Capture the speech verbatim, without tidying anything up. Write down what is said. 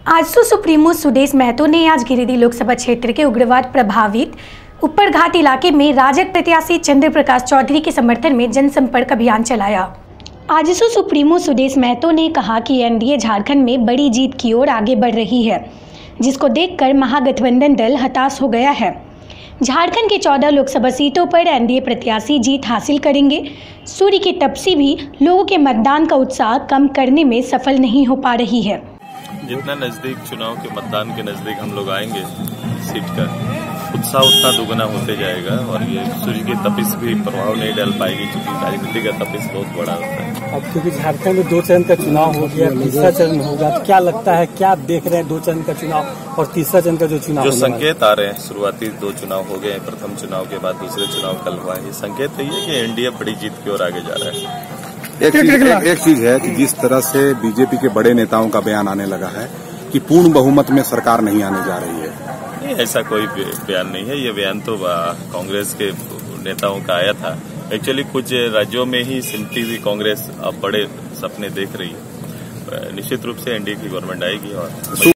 AJSU supremo Sudesh Mahato ने आज गिरिडीह लोकसभा क्षेत्र के उग्रवाद प्रभावित ऊपरघाट इलाके में राजग प्रत्याशी चंद्र प्रकाश चौधरी के समर्थन में जनसंपर्क अभियान चलाया। आजसू सुप्रीमो सुदेश महतो ने कहा कि एनडीए झारखंड में बड़ी जीत की ओर आगे बढ़ रही है, जिसको देखकर महागठबंधन दल हताश हो गया है। झारखंड के चौदह लोकसभा सीटों पर एनडीए प्रत्याशी जीत हासिल करेंगे। सूर्य की तपसी भी लोगों के मतदान का उत्साह कम करने में सफल नहीं हो पा रही है। जितना नजदीक चुनाव के मतदान के नजदीक हम लोग आएंगे, सीट का उत्साह उतना दुगना होते जाएगा और ये सूर्य की तपिश भी प्रभाव नहीं डाल पाएगी, क्योंकि राजनीति का तपिश बहुत बड़ा होता है। अब क्योंकि झारखंड में दो चरण का चुनाव हो गया, तीसरा चरण होगा, तो क्या लगता है, क्या आप देख रहे हैं दो चरण का चुनाव और तीसरा चरण का जो चुनाव जो संकेत आ रहे हैं, शुरुआती दो चुनाव हो गए, प्रथम चुनाव के बाद दूसरे चुनाव कल हुआ है, संकेत यही है कि एनडीए बड़ी जीत की ओर आगे जा रहा है। एक चीज एक, एक चीज है कि जिस तरह से बीजेपी के बड़े नेताओं का बयान आने लगा है कि पूर्ण बहुमत में सरकार नहीं आने जा रही है, ऐसा कोई बयान नहीं है। ये बयान तो कांग्रेस के नेताओं का आया था। एक्चुअली कुछ राज्यों में ही सिमटी हुई कांग्रेस अब बड़े सपने देख रही है। निश्चित रूप से एनडीए की गवर्नमेंट आएगी और